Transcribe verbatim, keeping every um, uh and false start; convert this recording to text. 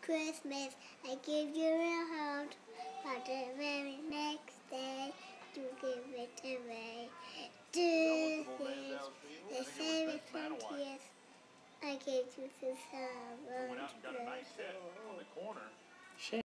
Christmas, I give you a heart, but the very next day you give it away. Do this, the same twentieth, I gave you to someone.